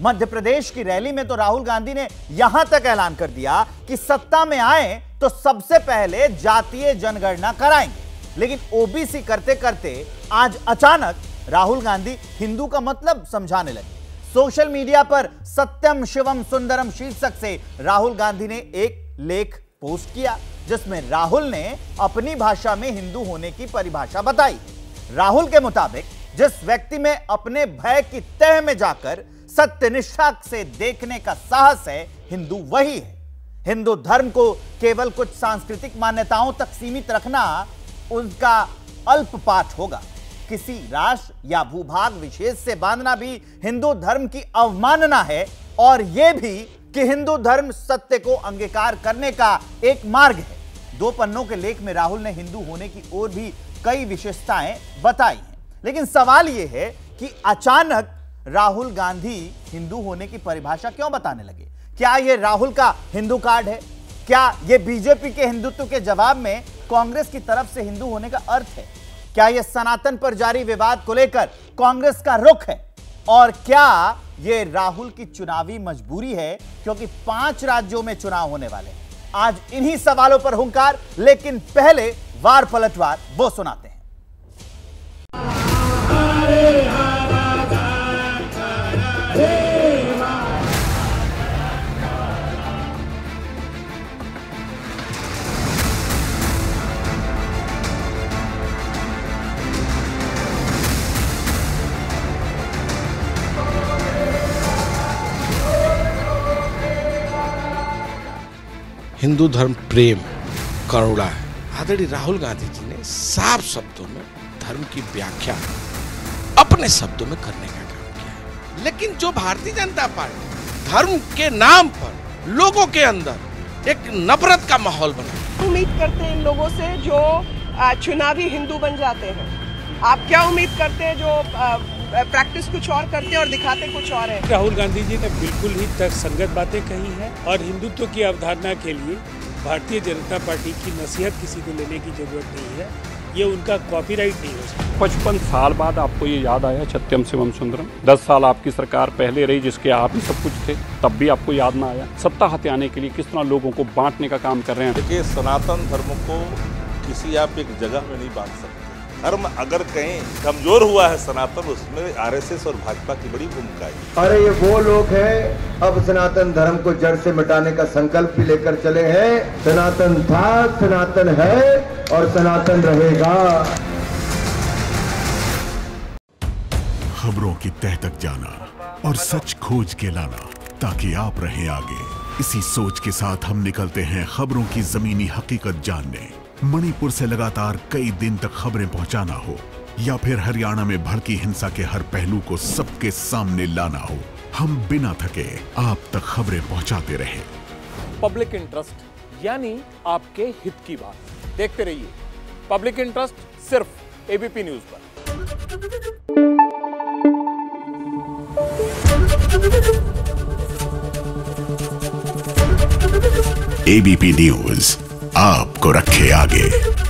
मध्य प्रदेश की रैली में तो राहुल गांधी ने यहां तक ऐलान कर दिया कि सत्ता में आए तो सबसे पहले जातीय जनगणना कराएंगे। लेकिन ओबीसी करते करते आज अचानक राहुल गांधी हिंदू का मतलब समझाने लगे। सोशल मीडिया पर सत्यम शिवम सुंदरम शीर्षक से राहुल गांधी ने एक लेख पोस्ट किया जिसमें राहुल ने अपनी भाषा में हिंदू होने की परिभाषा बताई। राहुल के मुताबिक जिस व्यक्ति में अपने भय की तह में जाकर सत्यनिष्ठा से देखने का साहस है, हिंदू वही है। हिंदू धर्म को केवल कुछ सांस्कृतिक मान्यताओं तक सीमित रखना उनका अल्प पाठ होगा। किसी राष्ट्र या भूभाग विशेष से बांधना भी हिंदू धर्म की अवमानना है और यह भी कि हिंदू धर्म सत्य को अंगीकार करने का एक मार्ग है। 2 पन्नों के लेख में राहुल ने हिंदू होने की और भी कई विशेषताएं बताई हैं। लेकिन सवाल यह है कि अचानक राहुल गांधी हिंदू होने की परिभाषा क्यों बताने लगे? क्या यह राहुल का हिंदू कार्ड है? क्या यह बीजेपी के हिंदुत्व के जवाब में कांग्रेस की तरफ से हिंदू होने का अर्थ है? क्या यह सनातन पर जारी विवाद को लेकर कांग्रेस का रुख है? और क्या यह राहुल की चुनावी मजबूरी है क्योंकि 5 राज्यों में चुनाव होने वाले हैं? आज इन्हीं सवालों पर हुंकार, लेकिन पहले वार पलटवार वो सुनाते हैं। हिंदू धर्म प्रेम करुणा है। आदरणीय राहुल गांधी जी ने साफ शब्दों में धर्म की व्याख्या अपने शब्दों में करने का काम किया है। लेकिन जो भारतीय जनता पार्टी धर्म के नाम पर लोगों के अंदर एक नफरत का माहौल बना। उम्मीद करते हैं इन लोगों से जो चुनावी हिंदू बन जाते हैं। आप क्या उम्मीद करते हैं जो प्रैक्टिस कुछ और करते हैं और दिखाते कुछ और है? राहुल गांधी जी ने बिल्कुल ही तर्कसंगत बातें कही हैं और हिंदुत्व की अवधारणा के लिए भारतीय जनता पार्टी की नसीहत किसी को लेने की जरूरत नहीं है। ये उनका कॉपीराइट नहीं हो सकता। 55 साल बाद आपको ये याद आया सत्यम शिवम सुंदरम। 10 साल आपकी सरकार पहले रही जिसके आप ही सब कुछ थे, तब भी आपको याद ना आया। सत्ता हथियाने के लिए किस तरह लोगों को बांटने का काम कर रहे हैं। देखिए, सनातन धर्म को किसी आप एक जगह में नहीं बांध सकते। धर्म अगर कहीं कमजोर हुआ है सनातन, उसमें आरएसएस और भाजपा की बड़ी भूमिका है। अरे ये वो लोग हैं अब सनातन धर्म को जड़ से मिटाने का संकल्प भी लेकर चले हैं। सनातन था, सनातन है और सनातन रहेगा। खबरों की तह तक जाना और सच खोज के लाना ताकि आप रहें आगे। इसी सोच के साथ हम निकलते हैं खबरों की जमीनी हकीकत जानने। मणिपुर से लगातार कई दिन तक खबरें पहुंचाना हो या फिर हरियाणा में भड़की हिंसा के हर पहलू को सबके सामने लाना हो, हम बिना थके आप तक खबरें पहुंचाते रहे। पब्लिक इंटरेस्ट यानी आपके हित की बात। देखते रहिए पब्लिक इंटरेस्ट सिर्फ एबीपी न्यूज पर। एबीपी न्यूज आपको रखे आगे।